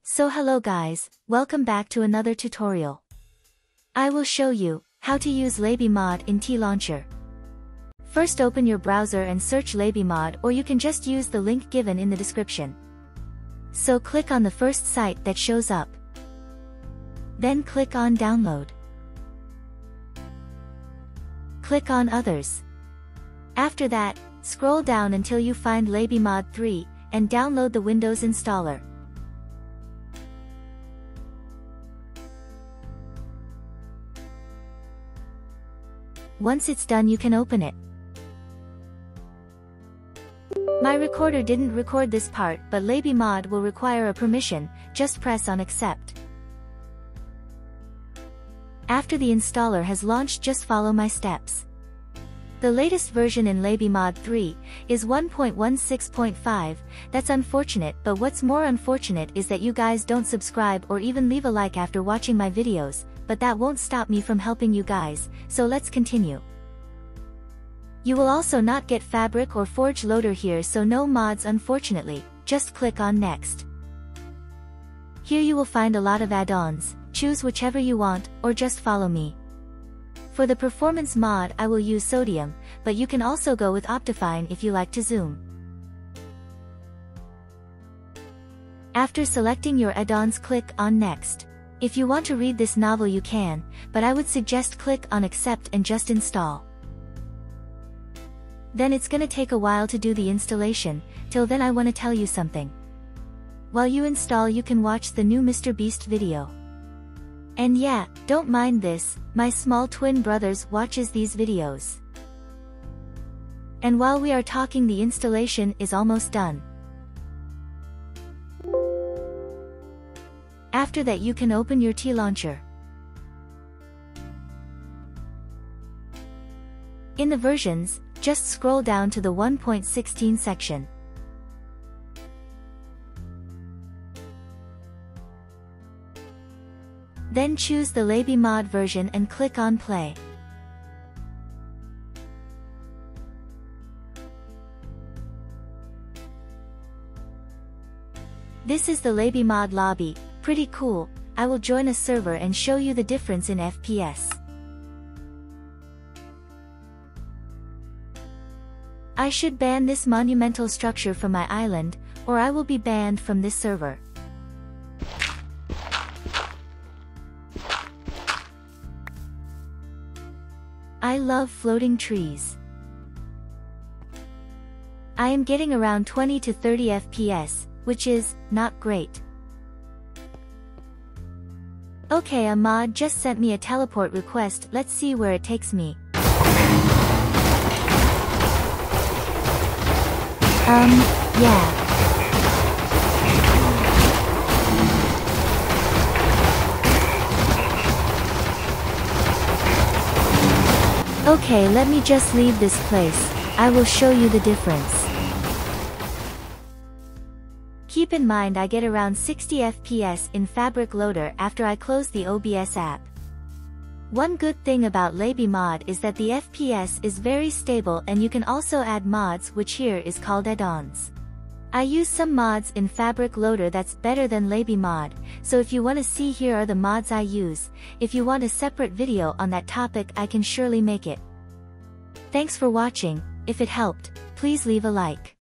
So hello guys, welcome back to another tutorial. I will show you how to use LabyMod in TLauncher. First open your browser and search LabyMod, or you can just use the link given in the description. So click on the first site that shows up. Then click on Download. Click on Others. After that, scroll down until you find LabyMod 3, and download the Windows installer. Once it's done, you can open it. My recorder didn't record this part, but LabyMod will require a permission. Just press on Accept. After the installer has launched, just follow my steps. The latest version in LabyMod 3 is 1.16.5, that's unfortunate, but what's more unfortunate is that you guys don't subscribe or even leave a like after watching my videos, but that won't stop me from helping you guys, so let's continue. You will also not get Fabric or Forge Loader here, so no mods unfortunately, just click on Next. Here you will find a lot of add-ons, choose whichever you want, or just follow me. For the performance mod I will use Sodium, but you can also go with Optifine if you like to zoom. After selecting your add-ons, click on Next. If you want to read this novel you can, but I would suggest click on Accept and just install. Then it's gonna take a while to do the installation. Till then I wanna tell you something. While you install, you can watch the new Mr. Beast video. And yeah, don't mind this, my small twin brothers watches these videos. And while we are talking, the installation is almost done. After that you can open your TLauncher. In the versions, just scroll down to the 1.16 section. Then choose the LabyMod version and click on Play. This is the LabyMod lobby. Pretty cool. I will join a server and show you the difference in FPS. I should ban this monumental structure from my island, or I will be banned from this server. I love floating trees. I am getting around 20 to 30 FPS, which is not great. Okay, a mod just sent me a teleport request. Let's see where it takes me. Yeah. Okay, let me just leave this place. I will show you the difference. Keep in mind I get around 60 FPS in Fabric Loader after I close the OBS app. One good thing about LabyMod is that the FPS is very stable, and you can also add mods, which here is called add-ons. I use some mods in Fabric Loader that's better than LabyMod, so if you want to see, here are the mods I use. If you want a separate video on that topic, I can surely make it. Thanks for watching. If it helped, please leave a like.